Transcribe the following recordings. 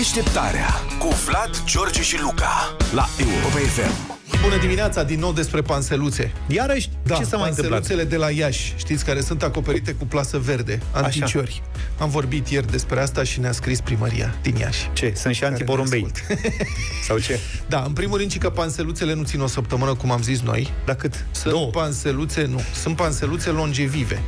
Deșteptarea cu Vlad, George și Luca la Europa FM. Bună dimineața, din nou despre panseluțe. Iarăși, ce s-a mai întâmplat? Panseluțele de la Iași, știți, care sunt acoperite cu plasă verde, anticiori. Am vorbit ieri despre asta și ne-a scris primăria din Iași. Ce? Sunt și antiporumbei? Sau ce? Da, în primul rând, că panseluțele nu țin o săptămână, cum am zis noi. Da, cât? Sunt panseluțe longevive.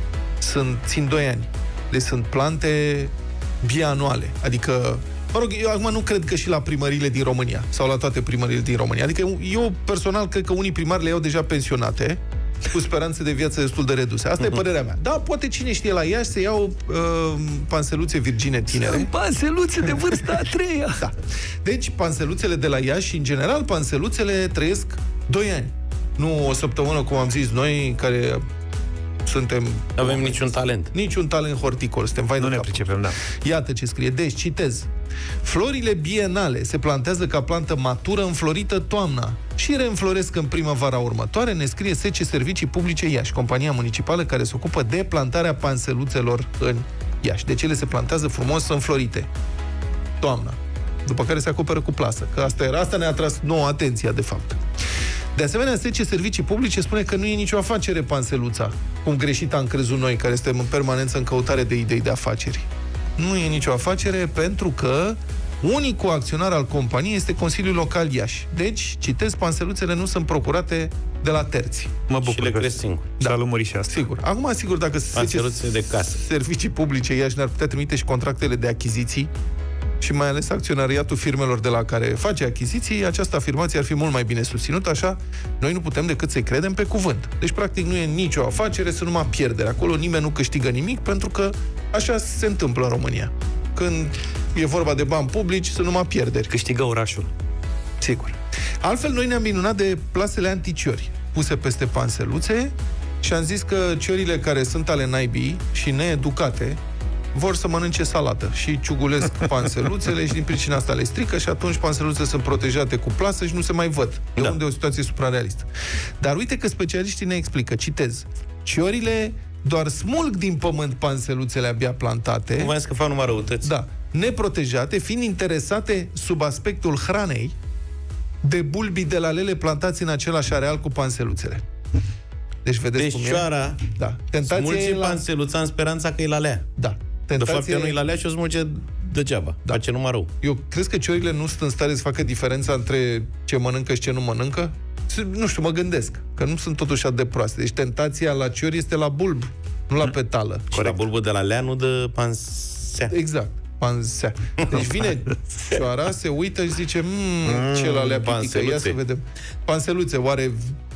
Țin 2 ani. Deci sunt plante bianuale. Adică, mă rog, eu acum nu cred că și la primăriile din România, sau la toate primăriile din România. Adică eu personal cred că unii primari le iau deja pensionate, cu speranțe de viață destul de reduse. Asta e părerea mea. Da, poate cine știe la Iași să iau panseluțe virgine tinere. Sunt panseluțe de vârsta a 3-a. Da. Deci, panseluțele de la Iași și, în general, panseluțele trăiesc 2 ani. Nu o săptămână, cum am zis noi, care suntem... Avem niciun talent. Niciun talent horticol. Nu ne pricepem, da. Iată ce scrie. Deci, citez. Florile bienale se plantează ca plantă matură înflorită toamna și reînfloresc în primăvara următoare, ne scrie SC Servicii Publice Iași, compania municipală care se ocupă de plantarea panseluțelor în Iași. Deci ele se plantează frumos înflorite toamna, după care se acoperă cu plasă. Că asta ne-a atras nouă atenția, de fapt. De asemenea, SC Servicii Publice spune că nu e nicio afacere panseluța, cum greșit am crezut noi, care suntem în permanență în căutare de idei de afaceri. Nu e nicio afacere pentru că unicul acționar al companiei este Consiliul Local Iași. Deci, citesc, panseluțele nu sunt procurate de la terți. Mă bucur și le cresc singur. Da. S-a lămurit și asta. Sigur. Acum, sigur, dacă panseluțe de casă. Servicii Publice Iași ne-ar putea trimite și contractele de achiziții și mai ales acționariatul firmelor de la care face achiziții, această afirmație ar fi mult mai bine susținută, așa noi nu putem decât să-i credem pe cuvânt. Deci, practic, nu e nicio afacere, sunt numai pierdere. Acolo nimeni nu câștigă nimic, pentru că așa se întâmplă în România. Când e vorba de bani publici, sunt numai pierderi. Câștigă orașul. Sigur. Altfel, noi ne-am minunat de plasele anticiori puse peste panseluțe și am zis că ciorile care sunt ale naibii și needucate vor să mănânce salată și ciugulesc panseluțele și din pricina asta le strică și atunci panseluțele sunt protejate cu plasă și nu se mai văd. De unde e o situație suprarealistă. Dar uite că specialiștii ne explică, citez, ciorile doar smulg din pământ panseluțele abia plantate. Nu că fac numai răutăți. Da. Neprotejate, fiind interesate sub aspectul hranei de bulbii de lalele plantați în același areal cu panseluțele. Deci vedeți cum cioara da. smulge panseluța în speranța că e lalea. Da. De fapt, ea nu-i lalea și o smulge degeaba. Da. Face numai rău. Eu cred că ciorile nu sunt în stare să facă diferența între ce mănâncă și ce nu mănâncă. Nu știu, mă gândesc că nu sunt totuși atât de proaste. Deci tentația la ciori este la bulb, nu la petală. Și la bulbul de la lea, nu de pansea. Exact. Pansea. Deci vine cioara, se uită și zice ce la lea pitică. Ia să vedem. Panseluțe, oare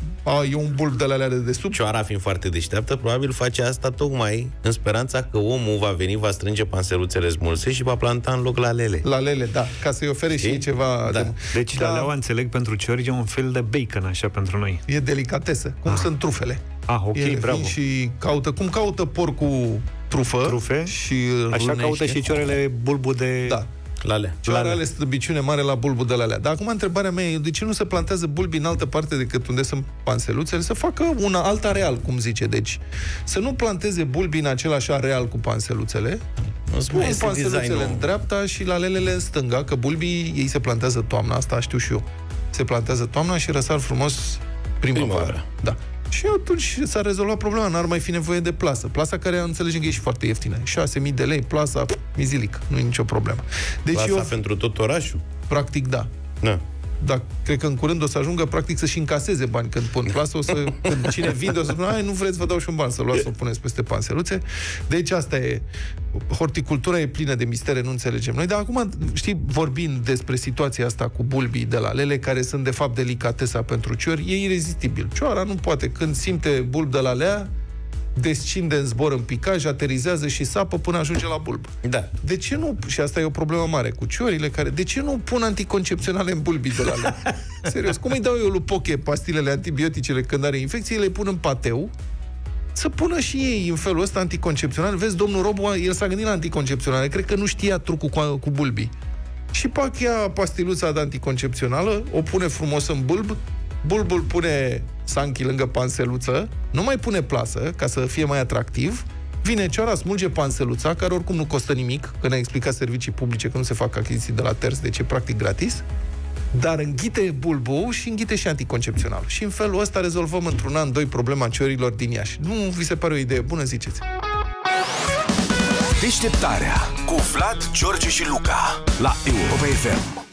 e un bulb de la alea de desubt? Cioara, fiind foarte deșteaptă, probabil face asta tocmai în speranța că omul va veni, va strânge panseluțele smulse și va planta în loc lalele. Lalele, da, ca să-i ofere și ceva. Da. Deci laleaua, înțeleg, pentru ciori e un fel de bacon, așa, pentru noi. E delicatesă, cum sunt trufele. Ok, bravo. Și cum caută porcul trufe și așa caută și ciorele bulbul de... Da. Lalea. Cioara are slăbiciune mare la bulbul de lalea. Dar acum întrebarea mea e, de ce nu se plantează bulbi în altă parte decât unde sunt panseluțele? Să facă un alt areal, cum zice. Deci, să nu planteze bulbi în același areal cu panseluțele, pun panseluțele în dreapta și lalelele în stânga, că bulbii ei se plantează toamna, asta știu și eu. Se plantează toamna și răsar frumos primăvara. Da. Și atunci s-a rezolvat problema, n-ar mai fi nevoie de plasă. Plasa care înțelegem că e și foarte ieftină. 6.000 de lei, plasa, mizilic, nu e nicio problemă. Deci plasa pentru tot orașul? Practic, da. Da. Dar cred că în curând o să ajungă practic să-și încaseze bani când pun plasă, când cine vinde o să spună, nu vreți, vă dau și un ban să luați, să o puneți peste panseluțe. Deci asta e. Horticultura e plină de mistere, nu înțelegem noi. Dar acum, știi, vorbind despre situația asta cu bulbii de la lele, care sunt de fapt delicatesa pentru ciori, e irezistibil. Cioara nu poate. Când simte bulb de la lea, descinde în zbor în picaj, aterizează și sapă până ajunge la bulb. Da. De ce nu, și asta e o problemă mare cu ciorile, de ce nu pun anticoncepționale în bulbii de la lea? Serios, cum îi dau eu lui Poche pastilele antibioticele când are infecție, le pun în pateu, să pună și ei în felul ăsta anticoncepțional. Vezi, domnul Robu, el s-a gândit la anticoncepționale, cred că nu știa trucul cu bulbii. Și pac ia pastiluța de anticoncepțională, o pune frumos în bulb, bulbul pune sanchi lângă panseluță, nu mai pune plasă, ca să fie mai atractiv, Vine cioara, smulge panseluța, care oricum nu costă nimic, că ne-a explicat servicii publice că nu se fac achiziții de la terți, deci e practic gratis, dar înghite bulbul și înghite și anticoncepțional. Și în felul ăsta rezolvăm într-un an, 2 problema ciorilor din Iași. Nu vi se pare o idee bună, ziceți? Deșteptarea cu Vlad, George și Luca la Europa FM.